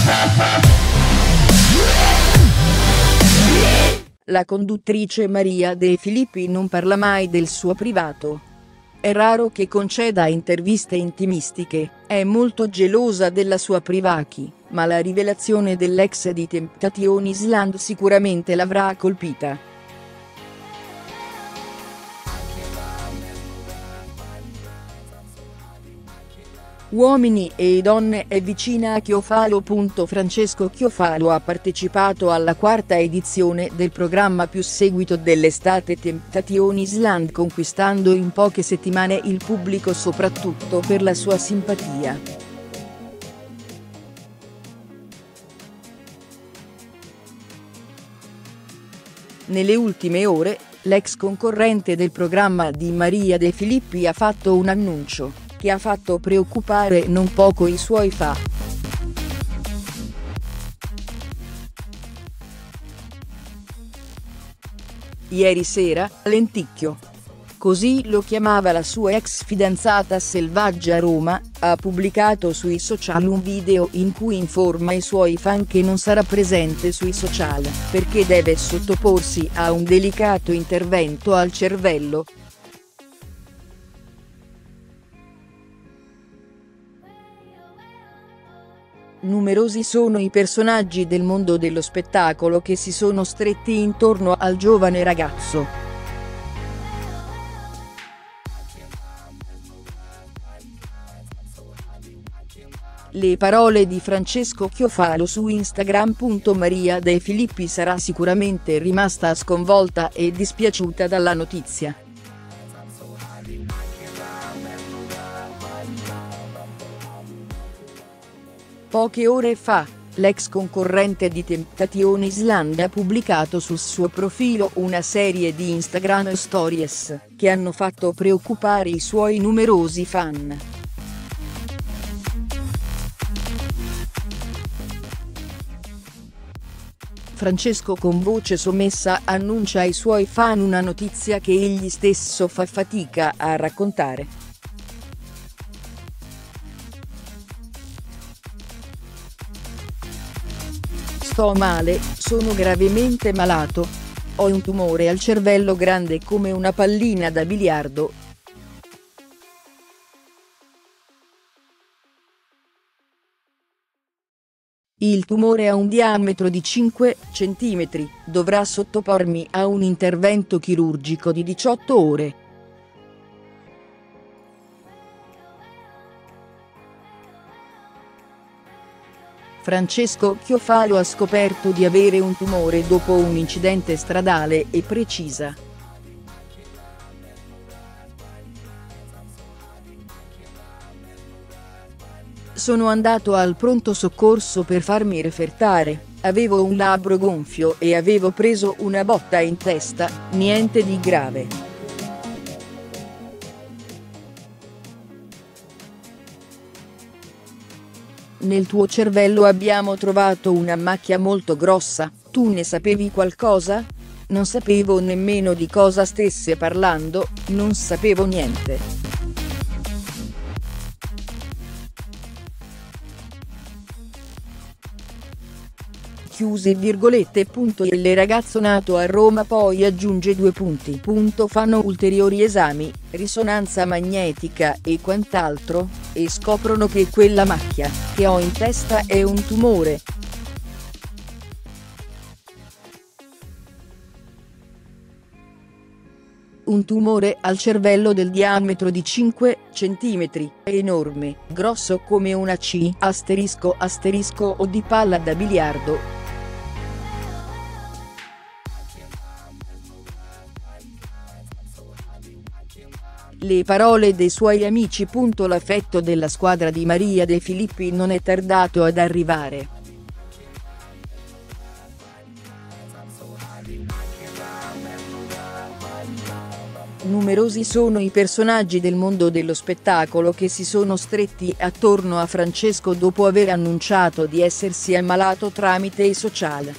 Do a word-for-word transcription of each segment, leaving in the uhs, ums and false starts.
La conduttrice Maria De Filippi non parla mai del suo privato. È raro che conceda interviste intimistiche, è molto gelosa della sua privacy, ma la rivelazione dell'ex di Temptation Island sicuramente l'avrà colpita. Uomini e donne è vicina a Chiofalo. Francesco Chiofalo ha partecipato alla quarta edizione del programma più seguito dell'estate Temptation Island, conquistando in poche settimane il pubblico soprattutto per la sua simpatia. Nelle ultime ore, l'ex concorrente del programma di Maria De Filippi ha fatto un annuncio che ha fatto preoccupare non poco i suoi fan. Ieri sera, Lenticchio, così lo chiamava la sua ex fidanzata Selvaggia Roma, ha pubblicato sui social un video in cui informa i suoi fan che non sarà presente sui social, perché deve sottoporsi a un delicato intervento al cervello. Numerosi sono i personaggi del mondo dello spettacolo che si sono stretti intorno al giovane ragazzo. Le parole di Francesco Chiofalo su Instagram. Maria De Filippi sarà sicuramente rimasta sconvolta e dispiaciuta dalla notizia. Poche ore fa, l'ex concorrente di Temptation Island ha pubblicato sul suo profilo una serie di Instagram Stories, che hanno fatto preoccupare i suoi numerosi fan. Francesco con voce sommessa annuncia ai suoi fan una notizia che egli stesso fa fatica a raccontare. Sto male, sono gravemente malato. Ho un tumore al cervello grande come una pallina da biliardo. Il tumore ha un diametro di cinque centimetri, dovrà sottopormi a un intervento chirurgico di diciotto ore. Francesco Chiofalo ha scoperto di avere un tumore dopo un incidente stradale e precisa. Sono andato al pronto soccorso per farmi refertare, avevo un labbro gonfio e avevo preso una botta in testa, niente di grave. Nel tuo cervello abbiamo trovato una macchia molto grossa, tu ne sapevi qualcosa? Non sapevo nemmeno di cosa stesse parlando, non sapevo niente. Chiuse virgolette. Il ragazzo nato a Roma poi aggiunge due punti. Fanno ulteriori esami, risonanza magnetica e quant'altro, e scoprono che quella macchia che ho in testa è un tumore. Un tumore al cervello del diametro di cinque centimetri, enorme, grosso come una C asterisco asterisco o di palla da biliardo. Le parole dei suoi amici. L'affetto della squadra di Maria De Filippi non è tardato ad arrivare. Numerosi sono i personaggi del mondo dello spettacolo che si sono stretti attorno a Francesco dopo aver annunciato di essersi ammalato tramite i social.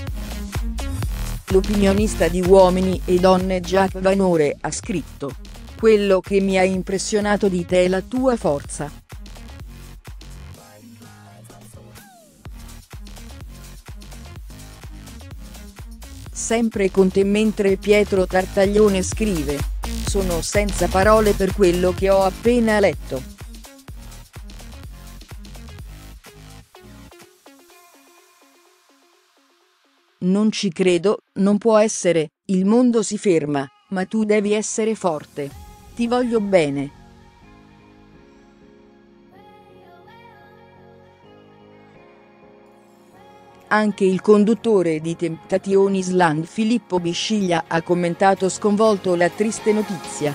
L'opinionista di Uomini e Donne Jack Vanore ha scritto: Quello che mi ha impressionato di te è la tua forza. Sempre con te. Mentre Pietro Tartaglione scrive: sono senza parole per quello che ho appena letto. Non ci credo, non può essere, il mondo si ferma, ma tu devi essere forte. Ti voglio bene. Anche il conduttore di Temptation Island Filippo Bisciglia ha commentato sconvolto la triste notizia.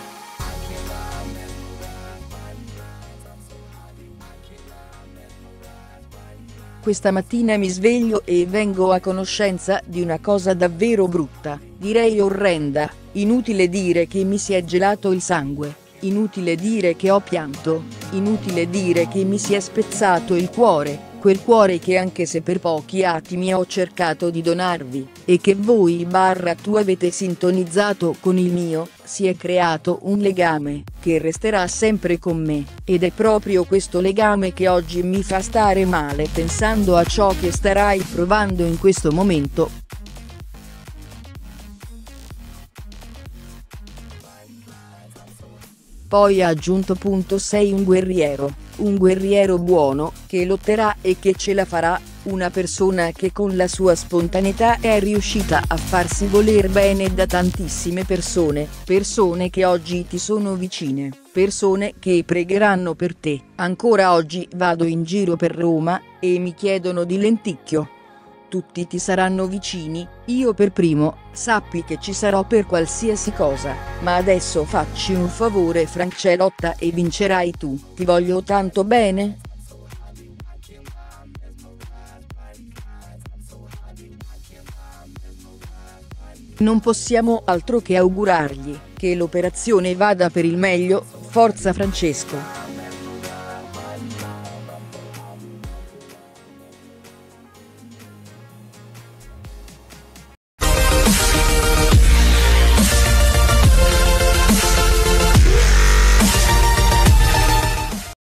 Questa mattina mi sveglio e vengo a conoscenza di una cosa davvero brutta, direi orrenda. Inutile dire che mi si è gelato il sangue, inutile dire che ho pianto, inutile dire che mi si è spezzato il cuore. Quel cuore che, anche se per pochi attimi, ho cercato di donarvi, e che voi barra tu avete sintonizzato con il mio, si è creato un legame, che resterà sempre con me, ed è proprio questo legame che oggi mi fa stare male pensando a ciò che starai provando in questo momento. Poi ha aggiunto: punto sei un guerriero, un guerriero buono, che lotterà e che ce la farà, una persona che con la sua spontaneità è riuscita a farsi voler bene da tantissime persone, persone che oggi ti sono vicine, persone che pregheranno per te. Ancora oggi vado in giro per Roma, e mi chiedono di Lenticchio. Tutti ti saranno vicini, io per primo, sappi che ci sarò per qualsiasi cosa, ma adesso facci un favore Francelotta e vincerai tu, ti voglio tanto bene. Non possiamo altro che augurargli che l'operazione vada per il meglio, forza Francesco.